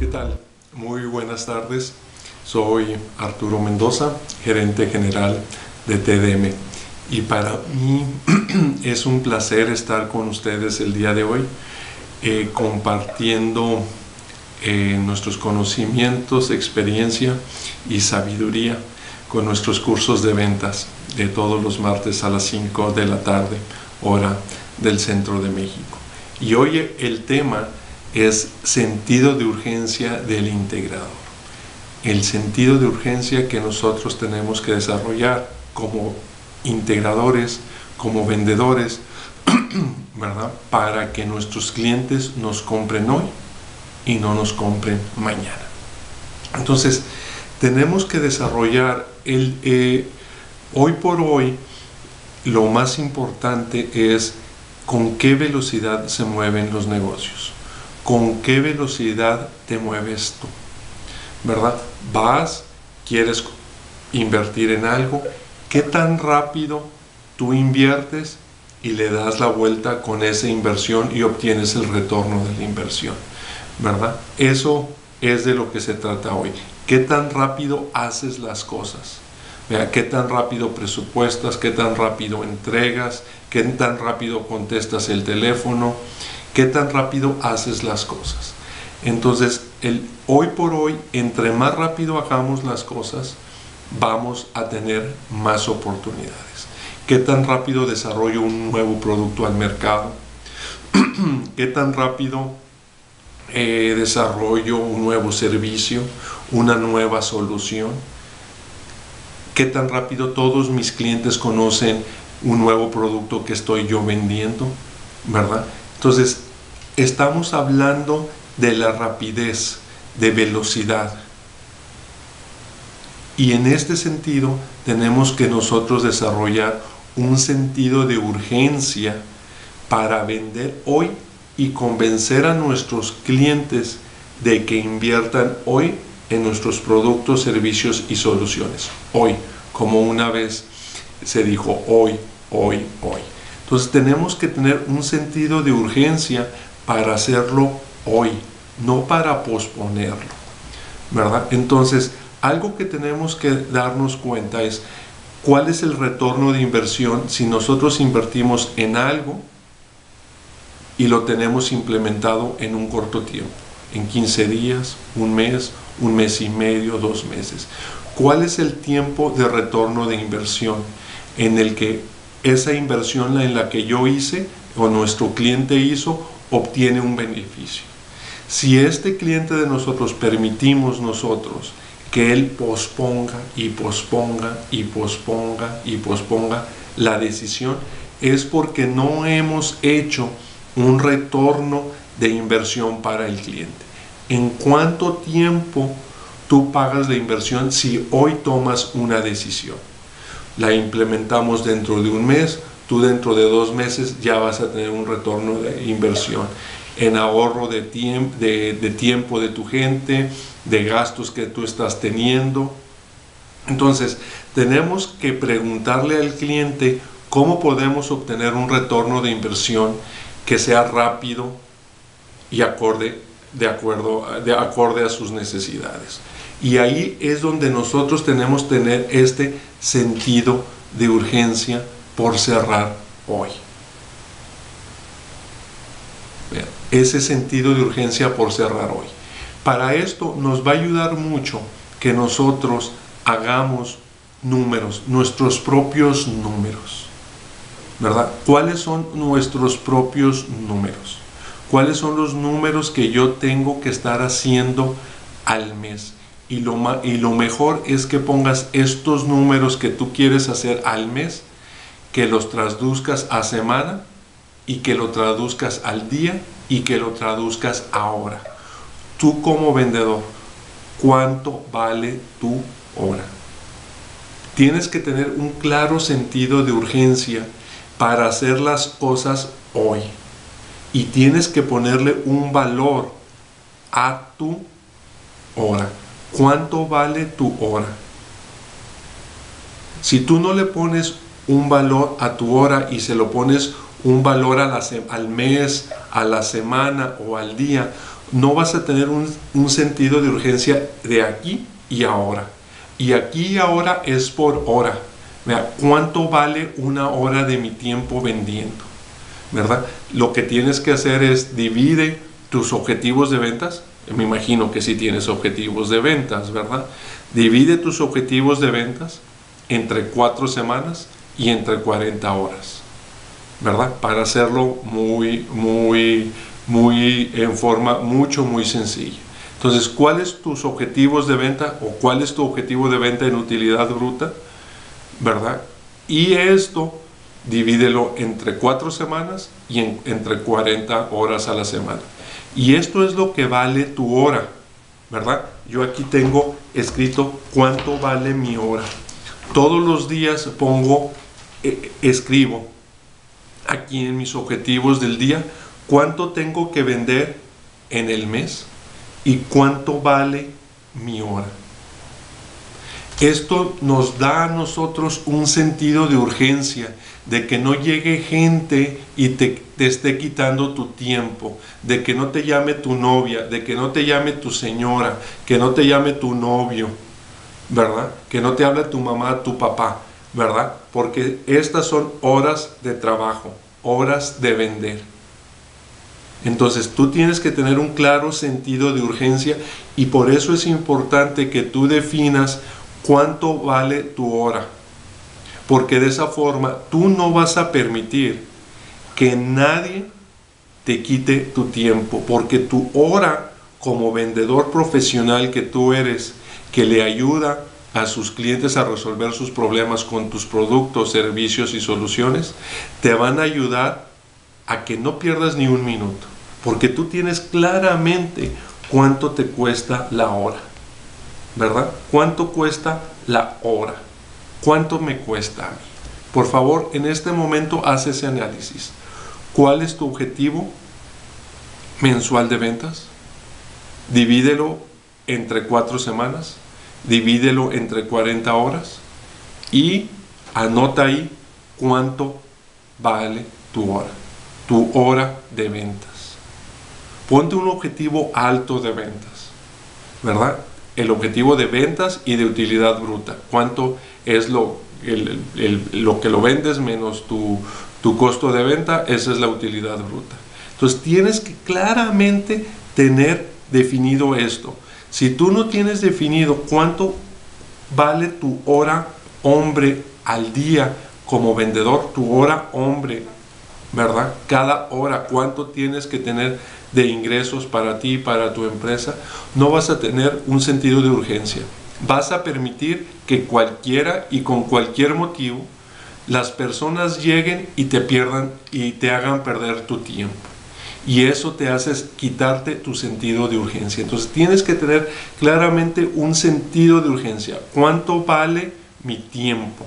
tal? Muy buenas tardes. Soy Arturo Mendoza, gerente general de TDM. Y para mí es un placer estar con ustedes el día de hoy, compartiendo nuestros conocimientos, experiencia y sabiduría con nuestros cursos de ventas de todos los martes a las 5 de la tarde, hora del centro de México. Y hoy el tema es sentido de urgencia del integrador. El sentido de urgencia que nosotros tenemos que desarrollar como integradores, como vendedores, ¿verdad? Para que nuestros clientes nos compren hoy y no nos compren mañana. Entonces, tenemos que desarrollar hoy por hoy, lo más importante es con qué velocidad se mueven los negocios, con qué velocidad te mueves tú, ¿verdad? Quieres invertir en algo, ¿qué tan rápido tú inviertes y le das la vuelta con esa inversión y obtienes el retorno de la inversión, ¿verdad? Eso es de lo que se trata hoy. ¿Qué tan rápido haces las cosas? ¿Qué tan rápido presupuestas? ¿Qué tan rápido entregas? ¿Qué tan rápido contestas el teléfono? ¿Qué tan rápido haces las cosas? Entonces, hoy por hoy, entre más rápido hagamos las cosas, vamos a tener más oportunidades. ¿Qué tan rápido desarrollo un nuevo producto al mercado? ¿Qué tan rápido desarrollo un nuevo servicio, una nueva solución? ¿Qué tan rápido todos mis clientes conocen un nuevo producto que estoy yo vendiendo? ¿Verdad? Entonces, estamos hablando de la rapidez, de velocidad. Y en este sentido, tenemos que nosotros desarrollar un sentido de urgencia para vender hoy y convencer a nuestros clientes de que inviertan hoy en nuestros productos, servicios y soluciones. Hoy, como una vez se dijo, hoy. Entonces tenemos que tener un sentido de urgencia para hacerlo hoy, no para posponerlo, ¿verdad? Entonces, algo que tenemos que darnos cuenta es cuál es el retorno de inversión si nosotros invertimos en algo y lo tenemos implementado en un corto tiempo, en 15 días, un mes y medio, 2 meses. ¿Cuál es el tiempo de retorno de inversión en el que esa inversión en la que yo hice o nuestro cliente hizo obtiene un beneficio? Si este cliente de nosotros permitimos nosotros que él posponga la decisión, es porque no hemos hecho un retorno de inversión para el cliente. ¿En cuánto tiempo tú pagas la inversión si hoy tomas una decisión? La implementamos dentro de un mes, tú dentro de 2 meses ya vas a tener un retorno de inversión en ahorro de tiempo de tu gente, de gastos que tú estás teniendo. Entonces, tenemos que preguntarle al cliente cómo podemos obtener un retorno de inversión que sea rápido y acorde a sus necesidades. Y ahí es donde nosotros tenemos que tener este sentido de urgencia por cerrar hoy. Ese sentido de urgencia por cerrar hoy. Para esto nos va a ayudar mucho que nosotros hagamos números, nuestros propios números, ¿verdad? ¿Cuáles son nuestros propios números? ¿Cuáles son los números que yo tengo que estar haciendo al mes? Y lo mejor es que pongas estos números que tú quieres hacer al mes, que los traduzcas a semana y que lo traduzcas al día y que lo traduzcas a hora. Tú como vendedor, ¿cuánto vale tu hora? Tienes que tener un claro sentido de urgencia para hacer las cosas hoy. Y tienes que ponerle un valor a tu hora. ¿Cuánto vale tu hora? Si tú no le pones un valor a tu hora y se lo pones un valor al mes, a la semana o al día, no vas a tener un sentido de urgencia de aquí y ahora. Y aquí y ahora es por hora. Vea, ¿cuánto vale una hora de mi tiempo vendiendo? ¿Verdad? Lo que tienes que hacer es divide tus objetivos de ventas. Me imagino que sí tienes objetivos de ventas, ¿verdad? Divide tus objetivos de ventas entre 4 semanas y entre 40 horas, ¿verdad? Para hacerlo en forma muy sencilla. Entonces, ¿cuáles tus objetivos de venta o cuál es tu objetivo de venta en utilidad bruta? ¿Verdad? Y esto divídelo entre 4 semanas y entre 40 horas a la semana. Y esto es lo que vale tu hora, ¿verdad? Yo aquí tengo escrito cuánto vale mi hora. Todos los días escribo aquí en mis objetivos del día cuánto tengo que vender en el mes y cuánto vale mi hora. Esto nos da a nosotros un sentido de urgencia, de que no llegue gente y te esté quitando tu tiempo, de que no te llame tu novia, de que no te llame tu señora, que no te llame tu novio, ¿verdad? Que no te hable tu mamá, tu papá, ¿verdad? Porque estas son horas de trabajo, horas de vender. Entonces tú tienes que tener un claro sentido de urgencia y por eso es importante que tú definas cuánto vale tu hora, porque de esa forma tú no vas a permitir que nadie te quite tu tiempo, porque tu hora como vendedor profesional que tú eres, que le ayuda a sus clientes a resolver sus problemas con tus productos, servicios y soluciones, te van a ayudar a que no pierdas ni un minuto, porque tú tienes claramente cuánto te cuesta la hora, ¿verdad? ¿Cuánto cuesta la hora? ¿Cuánto me cuesta a mí? Por favor, en este momento haz ese análisis. ¿Cuál es tu objetivo mensual de ventas? Divídelo entre 4 semanas, divídelo entre 40 horas y anota ahí cuánto vale tu hora de ventas. Ponte un objetivo alto de ventas, ¿verdad? El objetivo de ventas y de utilidad bruta. ¿Cuánto es lo que lo vendes menos tu costo de venta? Esa es la utilidad bruta. Entonces tienes que claramente tener definido esto. Si tú no tienes definido cuánto vale tu hora hombre al día como vendedor, tu hora hombre, ¿verdad? Cada hora, cuánto tienes que tener de ingresos para ti, para tu empresa, no vas a tener un sentido de urgencia. Vas a permitir que cualquiera y con cualquier motivo las personas lleguen y te pierdan y te hagan perder tu tiempo. Y eso te hace quitarte tu sentido de urgencia. Entonces tienes que tener claramente un sentido de urgencia. ¿Cuánto vale mi tiempo?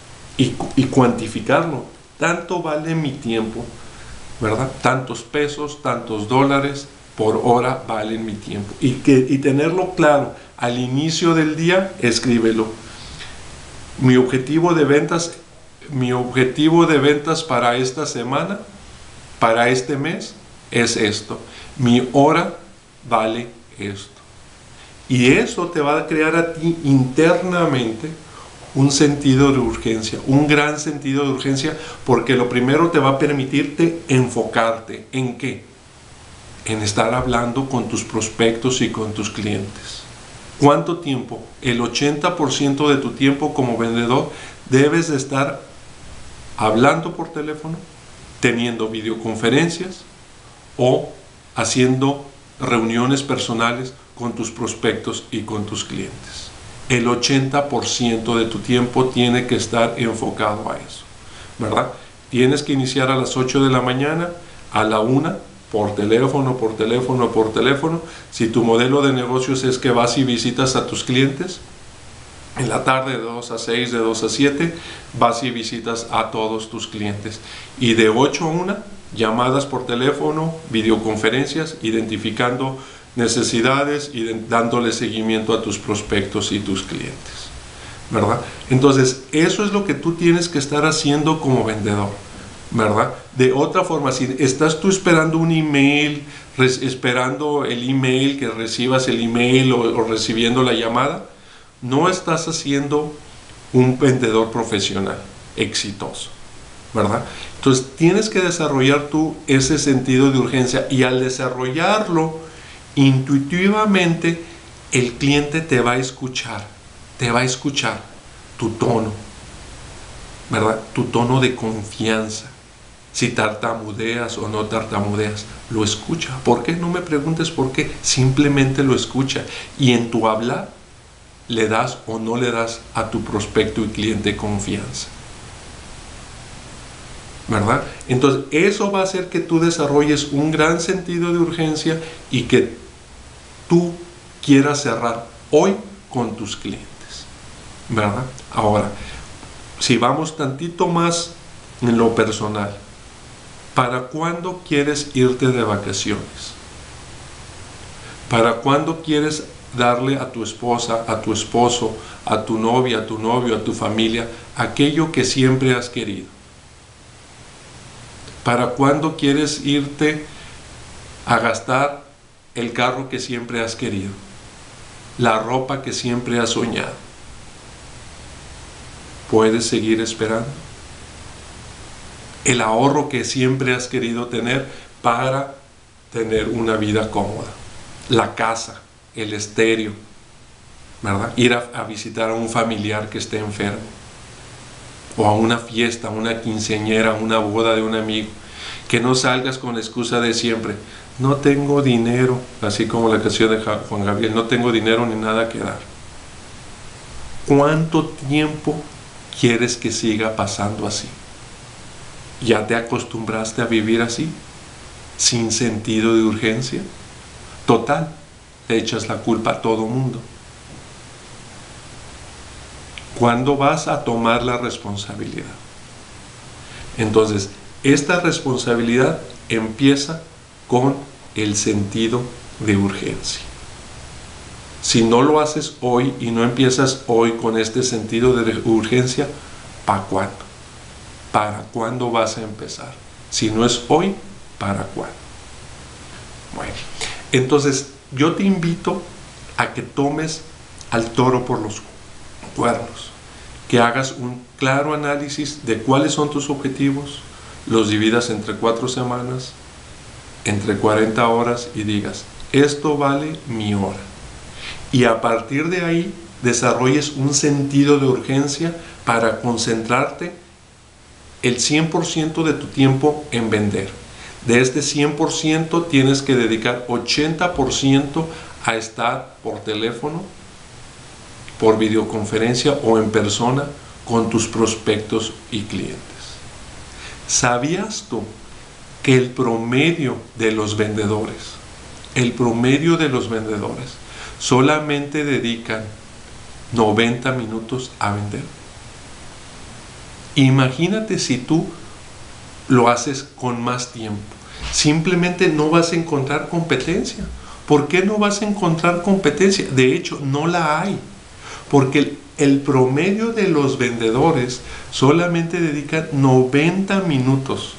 Y cuantificarlo. Tanto vale mi tiempo, ¿verdad? Tantos pesos, tantos dólares por hora valen mi tiempo. Y tenerlo claro al inicio del día, escríbelo. Mi objetivo de ventas para esta semana, para este mes, es esto. Mi hora vale esto. Y eso te va a crear a ti internamente un sentido de urgencia, un gran sentido de urgencia, porque lo primero te va a permitirte enfocarte. ¿En qué? En estar hablando con tus prospectos y con tus clientes. ¿Cuánto tiempo? El 80% de tu tiempo como vendedor debes de estar hablando por teléfono, teniendo videoconferencias o haciendo reuniones personales con tus prospectos y con tus clientes. El 80% de tu tiempo tiene que estar enfocado a eso, ¿verdad? Tienes que iniciar a las 8 de la mañana, a la 1, por teléfono. Si tu modelo de negocios es que vas y visitas a tus clientes, en la tarde de 2 a 6, de 2 a 7, vas y visitas a todos tus clientes. Y de 8 a 1, llamadas por teléfono, videoconferencias, identificando necesidades y dándole seguimiento a tus prospectos y tus clientes, ¿verdad? Entonces, eso es lo que tú tienes que estar haciendo como vendedor, ¿verdad? De otra forma, si estás tú esperando un email, esperando el email, que recibas el email o recibiendo la llamada, no estás haciendo un vendedor profesional exitoso, ¿verdad? Entonces tienes que desarrollar tú ese sentido de urgencia, y al desarrollarlo intuitivamente el cliente te va a escuchar tu tono, ¿verdad? Tu tono de confianza. Si tartamudeas o no tartamudeas, lo escucha. ¿Por qué? No me preguntes por qué, simplemente lo escucha. Y en tu hablar, le das o no le das a tu prospecto y cliente confianza, ¿verdad? Entonces, eso va a hacer que tú desarrolles un gran sentido de urgencia y que tú quieras cerrar hoy con tus clientes, ¿verdad? Ahora, si vamos tantito más en lo personal, ¿para cuándo quieres irte de vacaciones? ¿Para cuándo quieres darle a tu esposa, a tu esposo, a tu novia, a tu novio, a tu familia, aquello que siempre has querido? ¿Para cuándo quieres irte a gastar el carro que siempre has querido? La ropa que siempre has soñado. ¿Puedes seguir esperando? El ahorro que siempre has querido tener para tener una vida cómoda. La casa, el estéreo, ¿verdad? Ir a visitar a un familiar que esté enfermo, o a una fiesta, una quinceañera, una boda de un amigo. Que no salgas con la excusa de siempre: no tengo dinero, así como la canción de Juan Gabriel, no tengo dinero ni nada que dar. ¿Cuánto tiempo quieres que siga pasando así? ¿Ya te acostumbraste a vivir así? ¿Sin sentido de urgencia? Total, le echas la culpa a todo mundo. ¿Cuándo vas a tomar la responsabilidad? Entonces, esta responsabilidad empieza con el sentido de urgencia. Si no lo haces hoy y no empiezas hoy con este sentido de urgencia, ¿para cuándo? ¿Para cuándo vas a empezar? Si no es hoy, ¿para cuándo? Bueno, entonces yo te invito a que tomes al toro por los cuernos, que hagas un claro análisis de cuáles son tus objetivos, los dividas entre 4 semanas, entre 40 horas, y digas: esto vale mi hora. Y a partir de ahí desarrolles un sentido de urgencia para concentrarte el 100% de tu tiempo en vender. De este 100% tienes que dedicar 80% a estar por teléfono, por videoconferencia o en persona con tus prospectos y clientes. ¿Sabías tú que el promedio de los vendedores solamente dedican 90 minutos a vender? Imagínate si tú lo haces con más tiempo. Simplemente no vas a encontrar competencia. ¿Por qué no vas a encontrar competencia? De hecho, no la hay. Porque el promedio de los vendedores solamente dedican 90 minutos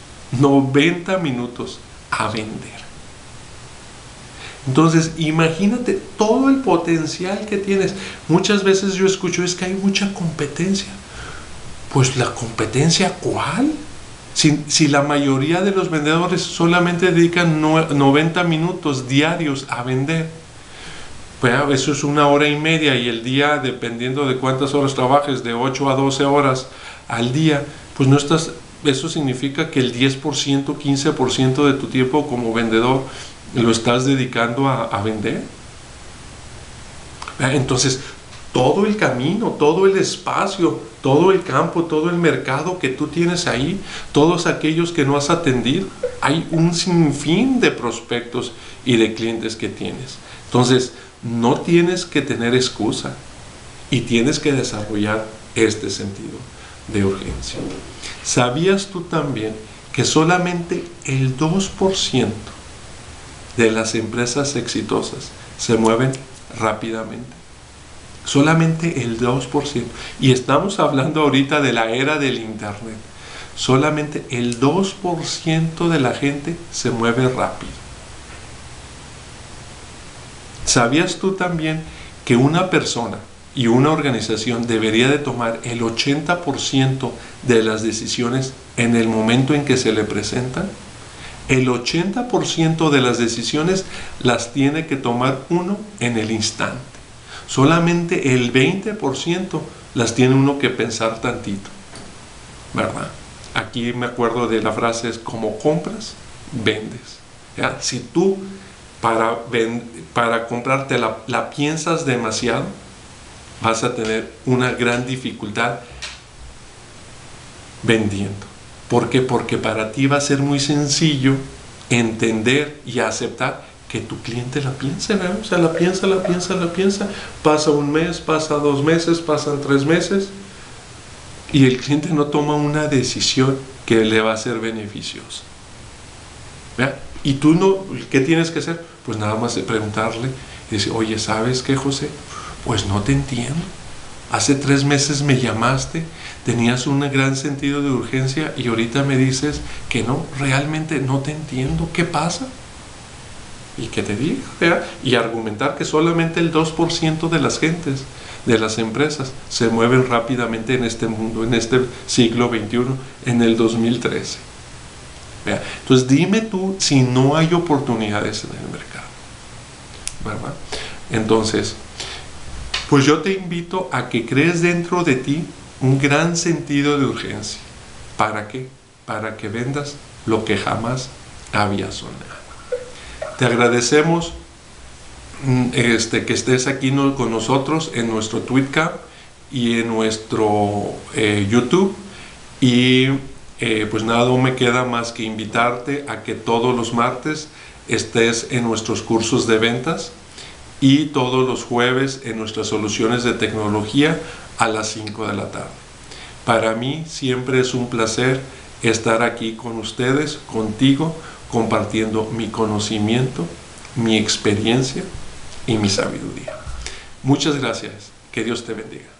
a vender. Entonces, imagínate todo el potencial que tienes. Muchas veces yo escucho: es que hay mucha competencia. Pues la competencia, ¿cuál? Si la mayoría de los vendedores solamente dedican 90 minutos diarios a vender, pues eso es 1 hora y media, y el día, dependiendo de cuántas horas trabajes, de 8 a 12 horas al día, pues no estás, eso significa que el 10%, 15% de tu tiempo como vendedor lo estás dedicando a vender. Entonces, todo el camino, todo el espacio, todo el campo, todo el mercado que tú tienes ahí, todos aquellos que no has atendido, hay un sinfín de prospectos y de clientes que tienes. Entonces, no tienes que tener excusa y tienes que desarrollar este sentido de urgencia. ¿Sabías tú también que solamente el 2% de las empresas exitosas se mueven rápidamente? Solamente el 2%. Y estamos hablando ahorita de la era del internet. solamente el 2% de la gente se mueve rápido. ¿Sabías tú también que una persona y una organización debería de tomar el 80% de las decisiones en el momento en que se le presentan? El 80% de las decisiones las tiene que tomar uno en el instante. Solamente el 20% las tiene uno que pensar tantito, ¿verdad? Aquí me acuerdo de la frase, es como compras, vendes. ¿Ya? Si tú para comprarte la piensas demasiado, vas a tener una gran dificultad vendiendo. ¿Por qué? Porque para ti va a ser muy sencillo entender y aceptar que tu cliente la piense, ¿verdad? O sea, la piensa. Pasa un mes, pasa 2 meses, pasan 3 meses y el cliente no toma una decisión que le va a ser beneficiosa. ¿Verdad? Y tú no, ¿qué tienes que hacer? Pues nada más de preguntarle y decir, oye, ¿sabes qué, José? Pues no te entiendo. Hace 3 meses me llamaste, tenías un gran sentido de urgencia y ahorita me dices que no, realmente no te entiendo. ¿Qué pasa? Y que te diga, ¿verdad? Y argumentar que solamente el 2% de las gentes, de las empresas, se mueven rápidamente en este mundo, en este siglo XXI, en el 2013. ¿Verdad? Entonces dime tú si no hay oportunidades en el mercado, ¿verdad? Entonces, pues yo te invito a que crees dentro de ti un gran sentido de urgencia. ¿Para qué? Para que vendas lo que jamás había soñado. Te agradecemos que estés aquí con nosotros en nuestro Tweetcamp y en nuestro YouTube. Y pues nada me queda más que invitarte a que todos los martes estés en nuestros cursos de ventas y todos los jueves en nuestras soluciones de tecnología a las 5 de la tarde. Para mí siempre es un placer estar aquí con ustedes, contigo, compartiendo mi conocimiento, mi experiencia y mi sabiduría. Muchas gracias. Que Dios te bendiga.